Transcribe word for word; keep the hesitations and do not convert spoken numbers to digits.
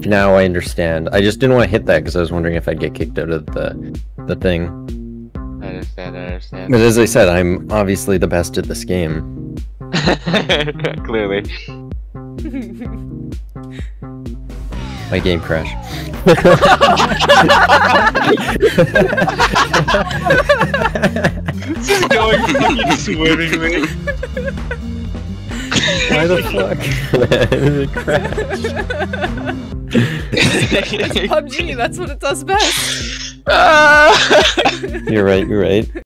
Now I understand. I just didn't want to hit that because I was wondering if I'd get kicked out of the the thing. I understand, I understand. But as I said, I'm obviously the best at this game. Clearly. My game crashed. Just going fucking swimmingly. Why the fuck? It crashed. It's P U B G, that's what it does best. Ah! You're right, you're right.